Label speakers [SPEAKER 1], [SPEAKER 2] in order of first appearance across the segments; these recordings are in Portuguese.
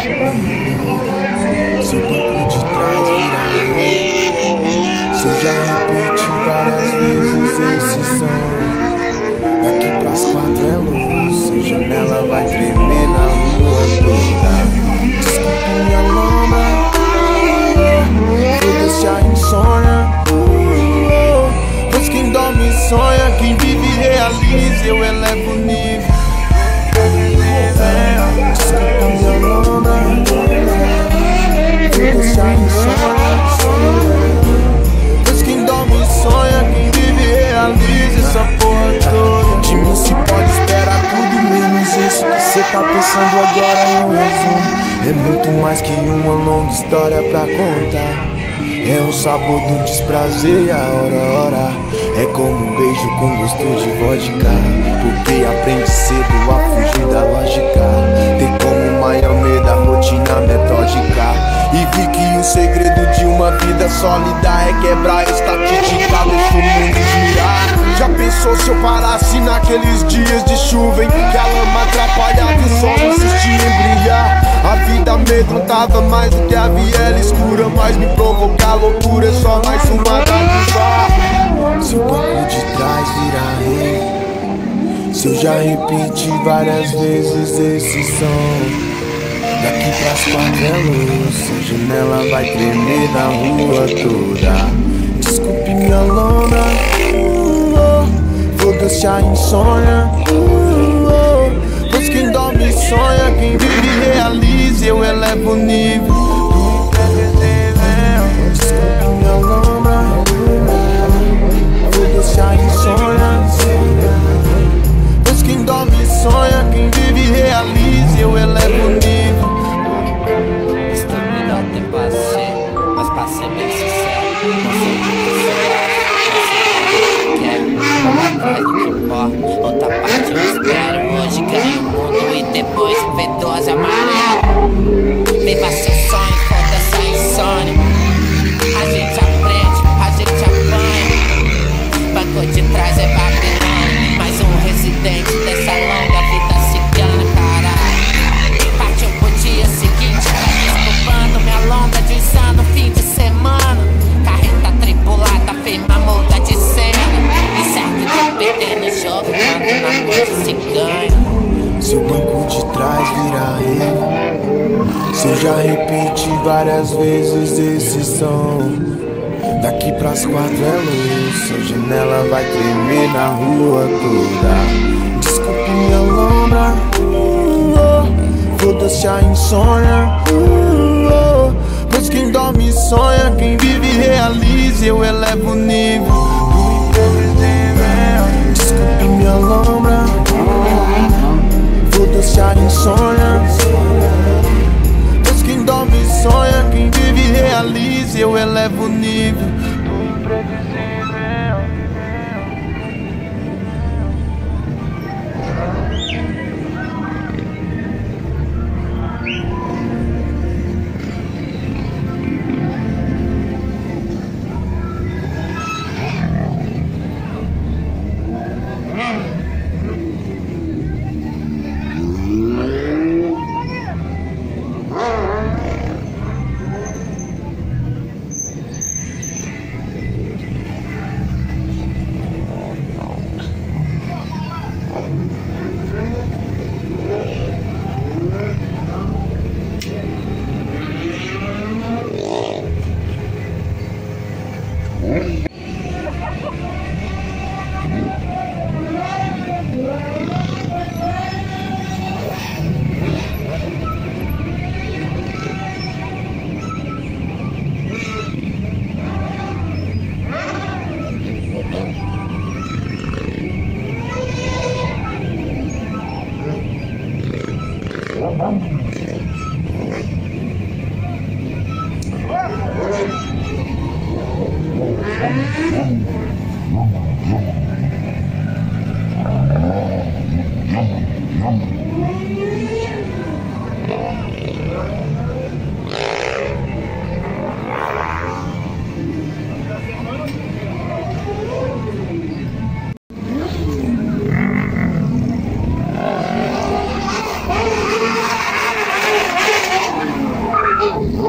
[SPEAKER 1] Seu banco de trás vira rei. Se eu já repeti várias vezes esse som, daqui pras 4 é luz. Sua janela vai tremer na rua toda. Desculpe minha lombra, foda-se a insônia. Pois quem dorme sonha, quem vive realiza. Eu elevo o nível. Desculpa minha lombra, foda-se a insônia. Pois quem dorme sonha, quem vive realiza. Essa porra toda de mim se pode esperar tudo menos isso que cê tá pensando agora. Em resumo, é muito mais que uma longa história pra contar. É o sabor do desprazer e a hora. É como um beijo com gosto de vodka. Porque aprende cedo a fugir da lógica. Tem como maior medo a rotina metódica. E vi que o segredo de uma vida sólida é quebrar a estatística, deixa o mundo girar. Já pensou se eu parasse naqueles dias de chuva em que a lama atrapalhava e o sol insistia em brilhar? A vida amedrontava mais do que a viela escura, mas me provocar loucura é só mais uma da bizarra. Se o banco de trás vira rei, se eu já repeti várias vezes esse som, daqui pras 4 é luz. Sua janela vai tremer na rua toda. Desculpe minha lombra, foda-se a insônia. Pois quem dorme sonha, quem vive realiza. Eu elevo o nível. Desculpe minha lombra, foda-se a insônia. Pois quem dorme sonha, quem vive realiza. Eu elevo o nível.
[SPEAKER 2] Estou melhor ter passei, mas pra ser bem sincero, não sei o que quero. Vamos atrás do que importa, outra parte eu espero. Hoje ganho o mundo e depois o V12 amarelo. Viva seu sonho, foda-se a insônia. A gente aprende, a gente apanha. Banco de trás é Babilônia, mais um residente dessa longa vida cigana, caralho. Partiu pro dia seguinte, vai desculpando minha longa de insano fim de semana. Carreta tripulada, firma muda de cena. E certo de perder no jogo, quando na coisa se ganha.
[SPEAKER 1] Se o banco de trás vira rei, se eu já repeti várias vezes esse som, daqui pras 4 é luz. Sua janela vai tremer na rua toda. Desculpe minha lombra, foda-se a insônia. Pois quem dorme sonha, quem vive realiza. Eu elevo o nível. Desculpe minha lombra, foda-se a insônia. Pois quem dorme sonha, quem vive realiza. Eu elevo o nível.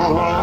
[SPEAKER 1] Tchau.